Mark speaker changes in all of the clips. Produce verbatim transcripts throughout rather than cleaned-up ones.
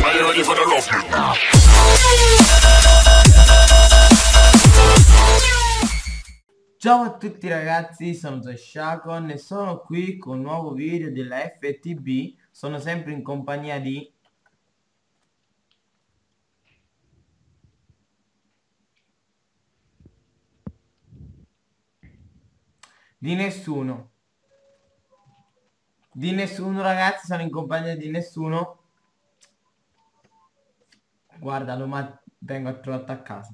Speaker 1: Ciao a tutti ragazzi, sono Shakon e sono qui con un nuovo video della F T B. Sono sempre in compagnia di... di nessuno. Di nessuno ragazzi, sono in compagnia di nessuno. Guardalo, ma vengo a trovarti a casa.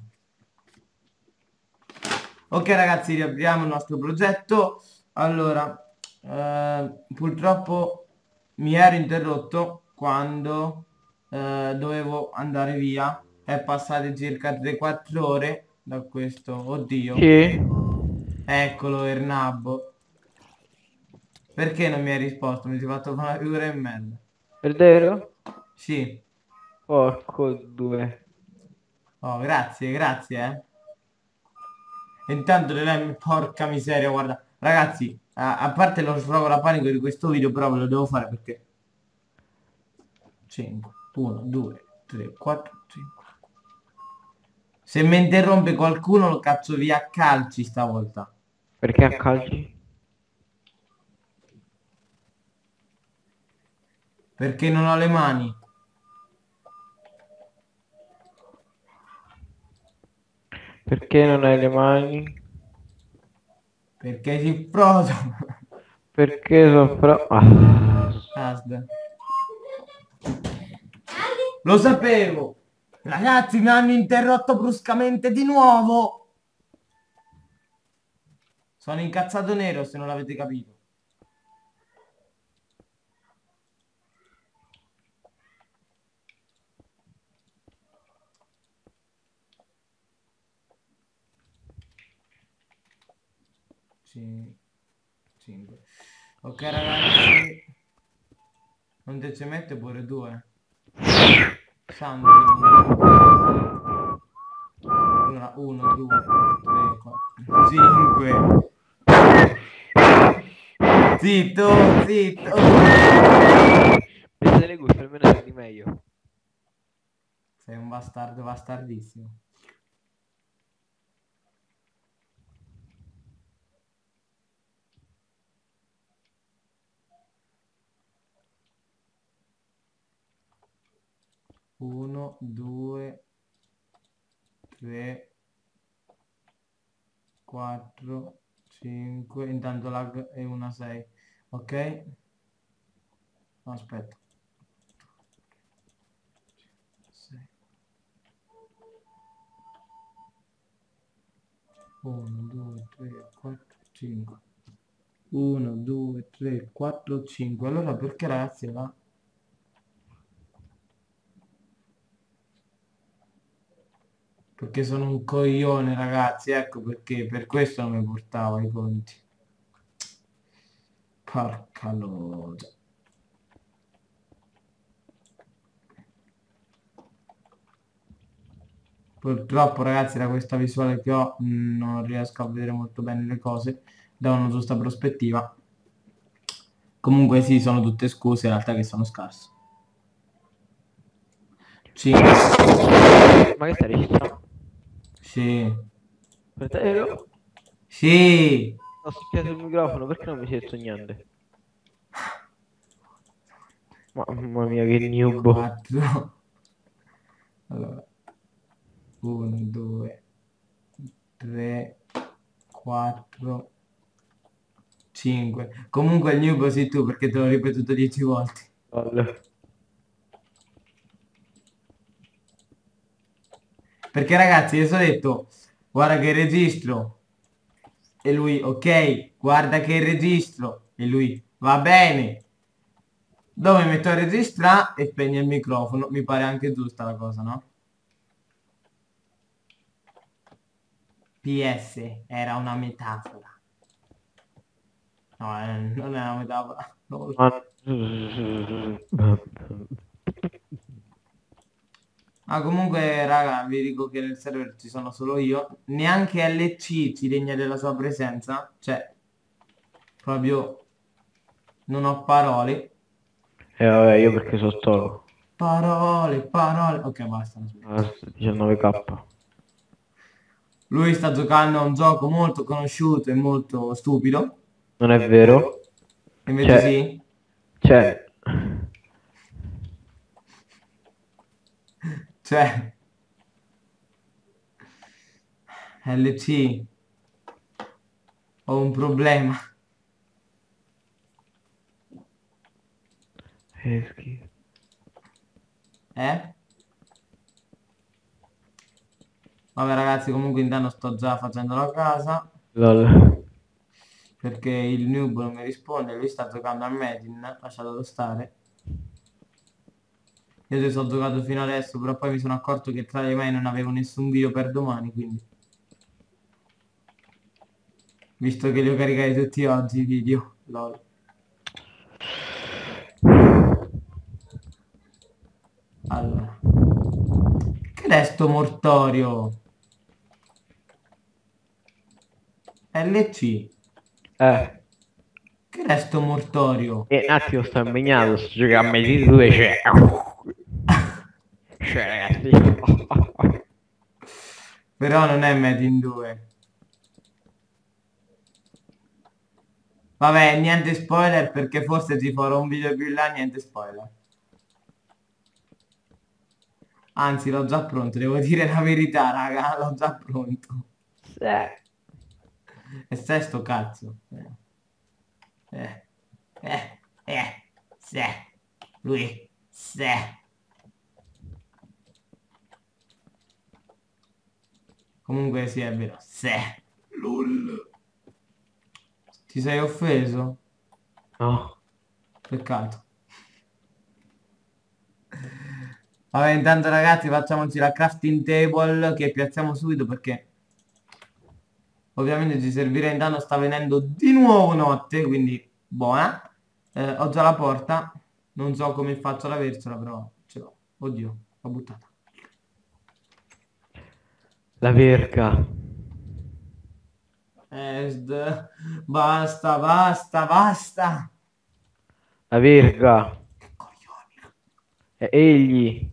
Speaker 1: Ok ragazzi, riapriamo il nostro progetto. Allora, eh, purtroppo mi ero interrotto quando eh, dovevo andare via. È passate circa tre quattro ore da questo. Oddio.
Speaker 2: Sì.
Speaker 1: Eccolo Ernabbo. Perché non mi hai risposto? Mi si è fatto fare una figura in merda.
Speaker 2: È vero?
Speaker 1: Sì.
Speaker 2: Porco due.
Speaker 1: Oh, grazie, grazie, eh. Intanto le porca miseria, guarda. Ragazzi, a, a parte lo sfrogo la panico di questo video, però ve lo devo fare perché... cinque, uno, due, tre, quattro, cinque. Se mi interrompe qualcuno lo cazzo via a calci stavolta.
Speaker 2: Perché a calci?
Speaker 1: Perché non ho le mani.
Speaker 2: Perché non hai le mani?
Speaker 1: Perché si frodo.
Speaker 2: Perché sopra... Ah.
Speaker 1: Asda. Lo sapevo. Ragazzi, mi hanno interrotto bruscamente di nuovo. Sono incazzato nero se non l'avete capito. cinque. Ok ragazzi. Non te ci mette pure due. Santi. Allora, uno, due, tre, quattro, cinque. Zitto, zitto.
Speaker 2: Pensate le guste, almeno sei di meglio.
Speaker 1: Sei un bastardo bastardissimo. Uno, due, tre, quattro, cinque. Intanto lag è una sei. Ok? No, aspetta. uno, due, tre, quattro, cinque. uno, due, tre, quattro, cinque. Allora perché ragazzi là? Perché sono un coglione ragazzi, ecco perché, per questo non mi portavo i conti. Porca logia. Purtroppo ragazzi da questa visuale che ho mh, non riesco a vedere molto bene le cose da una giusta prospettiva. Comunque sì, sono tutte scuse in realtà che sono scarso. cinque.
Speaker 2: Ma che stai registrando?
Speaker 1: Sì.
Speaker 2: Fratello?
Speaker 1: Sì.
Speaker 2: Ho spiegato il microfono, perché non mi sei detto niente? Mamma mia che noob.
Speaker 1: quattro. Allora. uno, due, tre, quattro, cinque. Comunque il noob sei tu perché te l'ho ripetuto dieci volte.
Speaker 2: Lol.
Speaker 1: Perché ragazzi, io sono detto, guarda che registro. E lui, ok, guarda che registro. E lui, va bene. Dove metto a registrare e spegne il microfono. Mi pare anche giusta la cosa, no? P S, era una metafora. No, eh, non è una metafora. Non lo so. Ah, comunque, raga, vi dico che nel server ci sono solo io. Neanche L C ci degna della sua presenza. Cioè, proprio non ho parole.
Speaker 2: E vabbè, io perché sono stoco.
Speaker 1: Parole, parole. Ok, basta.
Speaker 2: Ah, diciannove K.
Speaker 1: Lui sta giocando a un gioco molto conosciuto e molto stupido.
Speaker 2: Non è vero?
Speaker 1: Invece
Speaker 2: C'è,
Speaker 1: sì.
Speaker 2: c'è,
Speaker 1: Cioè, L C, ho un problema.
Speaker 2: eh, schifo.
Speaker 1: Eh? Vabbè ragazzi, comunque intanto sto già facendo la casa.
Speaker 2: Lol.
Speaker 1: Perché il noob non mi risponde, lui sta giocando a Metin, lasciatelo stare. Io ci ho giocato fino adesso, però poi mi sono accorto che tra le mani non avevo nessun video per domani, quindi... Visto che li ho caricati tutti oggi i video, lol. Allora. Che resto mortorio? L C.
Speaker 2: Eh,
Speaker 1: Che resto mortorio?
Speaker 2: e un attimo sto impegnato, sto giocando a Metin due, cioè... Cioè, ragazzi...
Speaker 1: Però non è Metin due. Vabbè, niente spoiler perché forse ti farò un video più in là, niente spoiler. Anzi, l'ho già pronto, devo dire la verità, raga, l'ho già pronto.
Speaker 2: Eh,
Speaker 1: E sesto cazzo. Eh, eh, eh, eh, se, lui, se. Comunque sì, è vero, se. Lol. Ti sei offeso?
Speaker 2: no.
Speaker 1: Peccato. Vabbè, intanto ragazzi facciamoci la crafting table che piazziamo subito perché ovviamente ci servirà. Intanto sta venendo di nuovo notte, quindi buona. Eh, ho già la porta, non so come faccio ad avercela, però ce l'ho. Oddio, l'ho buttata.
Speaker 2: La verga.
Speaker 1: Esd, basta, basta, basta.
Speaker 2: La verga.
Speaker 1: Che coglioni.
Speaker 2: È egli.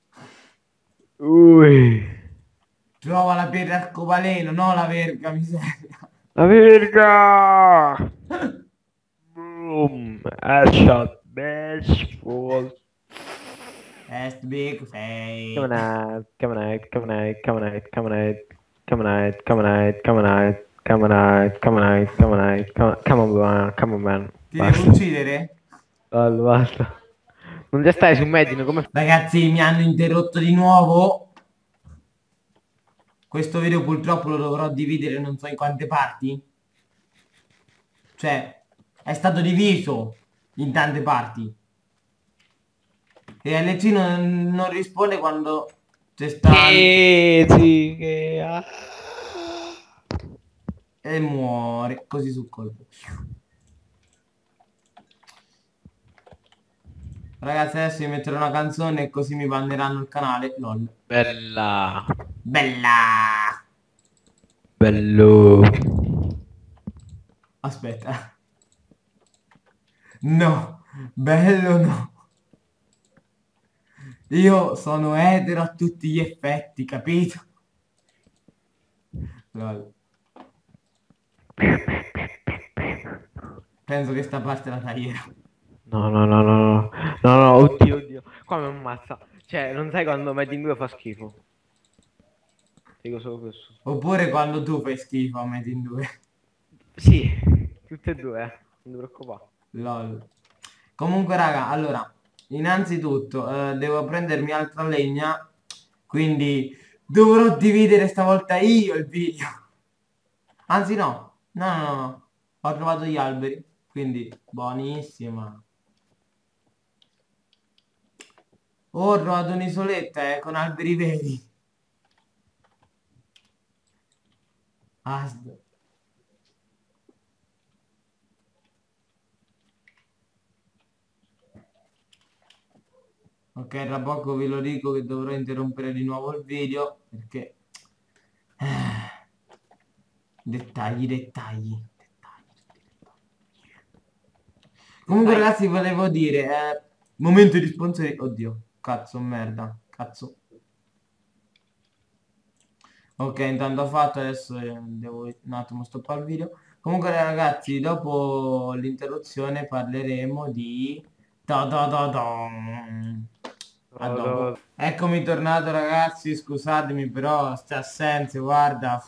Speaker 2: Ui.
Speaker 1: Trova per arcobaleno, no la verga miseria.
Speaker 2: La verga. Boom. Headshot. Baseball.
Speaker 1: Est big face.
Speaker 2: Come on, come on, come on, come on, come on, come on, come on, come on, come on, come on, come on, come on, come on, man, come on, man.
Speaker 1: Ti devo
Speaker 2: Basta.
Speaker 1: uccidere?
Speaker 2: Basta, basta. Non già stai su Medino, come...
Speaker 1: Ragazzi, mi hanno interrotto di nuovo. Questo video purtroppo lo dovrò dividere non so in quante parti. Cioè, è stato diviso in tante parti. E L C non, non risponde quando c'è sta...
Speaker 2: Che sì, che... ah.
Speaker 1: E muore, così sul colpo. Ragazzi, adesso mi metterò una canzone e così mi banneranno il canale. Lol.
Speaker 2: Bella.
Speaker 1: Bella!
Speaker 2: Bello.
Speaker 1: Aspetta. No, bello no. Io sono etero a tutti gli effetti, capito? Lol. Penso che sta parte la taglierò.
Speaker 2: No, no, no, no, no, no, no, oddio, oddio. Qua mi ammazza. Cioè, non sai quando metti in due fa schifo. Dico solo questo.
Speaker 1: Oppure quando tu fai schifo a metà in due.
Speaker 2: Sì, tutte e due, eh. Non ti preoccupare.
Speaker 1: Lol. Comunque raga, allora, innanzitutto eh, devo prendermi altra legna, quindi dovrò dividere stavolta io il video. Anzi no, no, no, no, no. Ho trovato gli alberi, quindi buonissima. Oh, ho trovato un'isoletta eh, con alberi veri. Asd. Ok, tra poco ve lo dico che dovrò interrompere di nuovo il video perché... eh, dettagli, dettagli, dettagli, tutti dettagli. Comunque
Speaker 2: Dai.
Speaker 1: ragazzi volevo dire, eh, momento di sponsori... Oddio. cazzo, merda. Cazzo. Ok, intanto ho fatto, adesso eh, devo un attimo stoppare il video. Comunque ragazzi, dopo l'interruzione parleremo di... Da da da da. A
Speaker 2: No,
Speaker 1: dopo.
Speaker 2: no.
Speaker 1: Eccomi tornato ragazzi, scusatemi però ste assenze, guarda.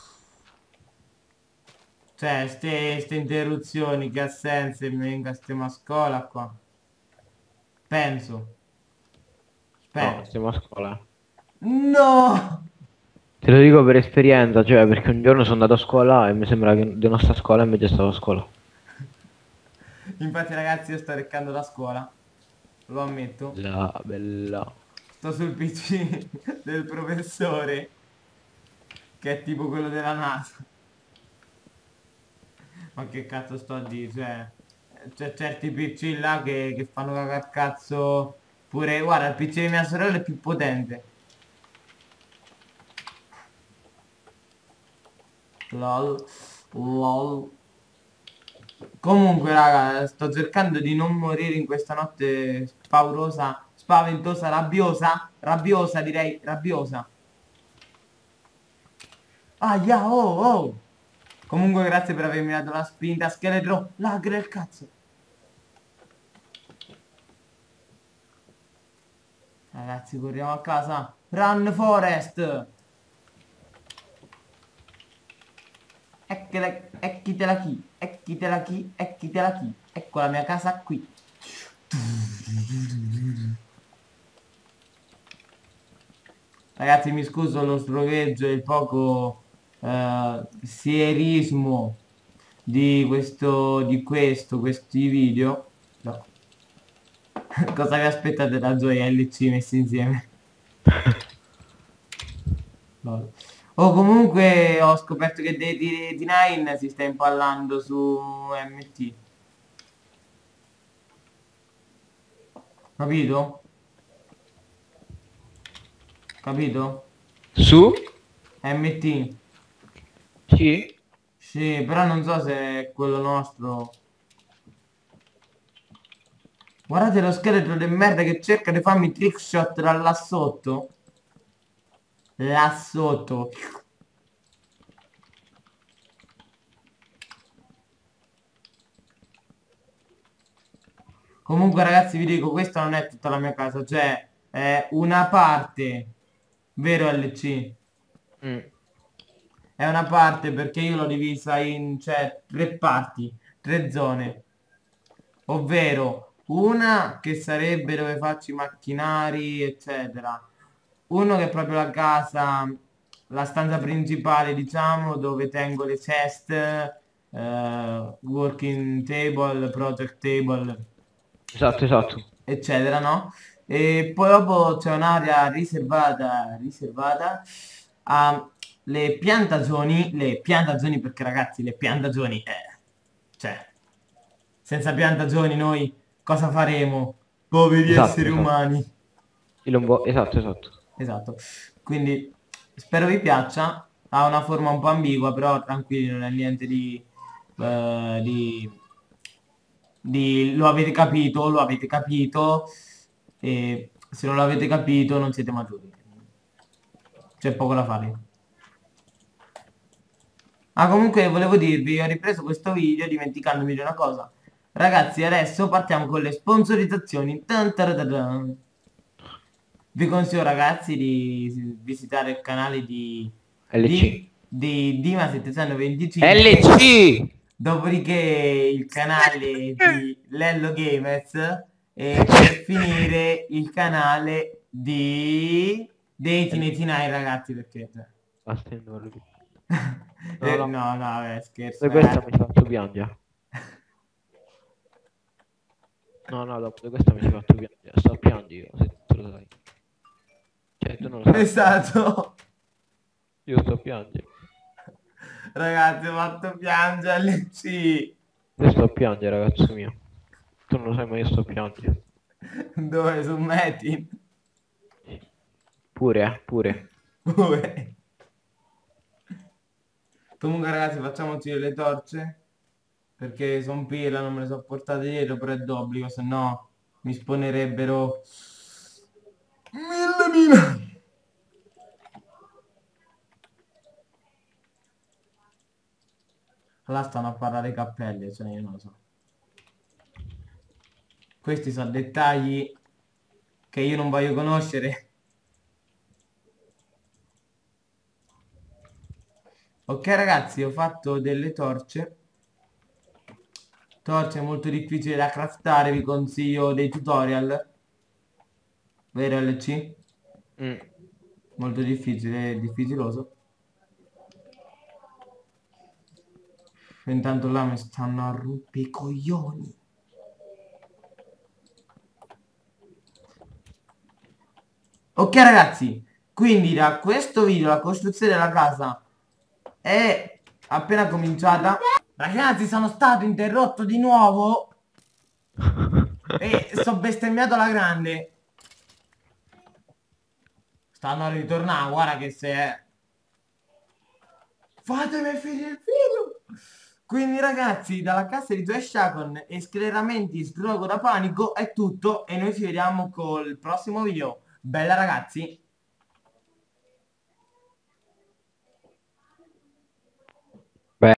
Speaker 1: Cioè, ste, ste interruzioni, che assenze, mi venga stiamo a scuola qua. Penso.
Speaker 2: No,
Speaker 1: Spero.
Speaker 2: stiamo a scuola.
Speaker 1: No!
Speaker 2: Te lo dico per esperienza, cioè perché un giorno sono andato a scuola e mi sembra che di non sta a scuola e invece stavo a scuola.
Speaker 1: Infatti ragazzi io sto reccando la scuola, lo ammetto.
Speaker 2: La bella.
Speaker 1: Sto sul P C del professore, che è tipo quello della NASA. Ma che cazzo sto a dire? Cioè, c'è certi P C là che, che fanno cagar cazzo pure... Guarda, il P C di mia sorella è più potente. Lol. Lol. Comunque, raga, sto cercando di non morire in questa notte paurosa, spaventosa, rabbiosa. Rabbiosa, direi, rabbiosa. Ah, yeah, oh, oh. Comunque, grazie per avermi dato la spinta, scheletro. Lag del cazzo. Ragazzi, corriamo a casa. Run Forest. Ecchitela, ecchitela chi, ecchitela chi, ecchitela chi. Ecco la mia casa qui. Ragazzi, mi scuso lo sdrogeggio e il poco eh, sierismo di questo, di questo, questi video. No. Cosa vi aspettate da Zoe e L C messi insieme? Lol. Oh, comunque ho scoperto che dei D nove si sta impallando su M T. Capito? Capito?
Speaker 2: Su?
Speaker 1: M T.
Speaker 2: Sì?
Speaker 1: Sì, però non so se è quello nostro. Guardate lo scheletro di merda che cerca di farmi trickshot da là sotto. Là sotto. Comunque ragazzi vi dico, questa non è tutta la mia casa, cioè è una parte, vero L C?
Speaker 2: Mm.
Speaker 1: È una parte perché io l'ho divisa in, cioè, tre parti, tre zone. Ovvero una che sarebbe dove faccio i macchinari, eccetera. Uno che è proprio la casa, la stanza principale, diciamo, dove tengo le ceste, eh, working table, project table,
Speaker 2: Esatto, esatto.
Speaker 1: eccetera, no? E poi dopo c'è un'area riservata, riservata alle piantagioni, le piantagioni perché ragazzi, le piantagioni, eh, cioè, senza piantagioni noi cosa faremo? Poveri
Speaker 2: Esatto,
Speaker 1: esseri
Speaker 2: esatto.
Speaker 1: umani.
Speaker 2: Il lombo... Esatto, esatto.
Speaker 1: Esatto. Quindi spero vi piaccia. Ha una forma un po' ambigua, però tranquilli, non è niente di, eh, di, di... Lo avete capito, lo avete capito. E se non l'avete capito non siete maturi. C'è poco da fare. Ah, comunque volevo dirvi, ho ripreso questo video dimenticandomi di una cosa. Ragazzi, adesso partiamo con le sponsorizzazioni. Tan taradadam. Vi consiglio ragazzi di visitare il canale di,
Speaker 2: L C.
Speaker 1: di, di Dima settecentoventicinque.
Speaker 2: L C!
Speaker 1: Dopodiché il canale di Lello Gamers e per finire il canale di dei Tineti Nine ragazzi perché cioè.
Speaker 2: Basta, io non voglio più. No,
Speaker 1: Eh,
Speaker 2: no.
Speaker 1: no no vabbè scherzo
Speaker 2: Da questa
Speaker 1: ragazzi.
Speaker 2: mi ci fatto piangere. No, no, dopo di questa mi ci fatto piangere. Sto a piangere io, se tu lo sai. Cioè, tu non lo sai.
Speaker 1: Esatto.
Speaker 2: Io sto a piangere.
Speaker 1: Ragazzi ho fatto piangere L C.
Speaker 2: Io sto a piangere, ragazzo mio. Tu non lo sai, ma io sto a piangere.
Speaker 1: Dove su Metin?
Speaker 2: Pure, eh, pure.
Speaker 1: Dove? Comunque ragazzi facciamoci le torce perché sono pila, non me le so portate dietro, però è d'obbligo, se no mi sponerebbero mia! Là stanno a parlare i cappelli, cioè io non lo so. Questi sono dettagli che io non voglio conoscere. Ok ragazzi, ho fatto delle torce. Torce molto difficili da craftare, vi consiglio dei tutorial. Vero L C?
Speaker 2: Mm.
Speaker 1: Molto difficile, difficiloso. Intanto là mi stanno a rompere i coglioni. Ok ragazzi, quindi da questo video la costruzione della casa è appena cominciata. Ragazzi, sono stato interrotto di nuovo e sto bestemmiato alla grande. Stanno a ritornare, guarda che se è... Fatemi finire il video! Quindi ragazzi, dalla cassa di Joe Shacon e scleramenti, sdrogo da panico è tutto e noi ci vediamo col prossimo video. Bella ragazzi!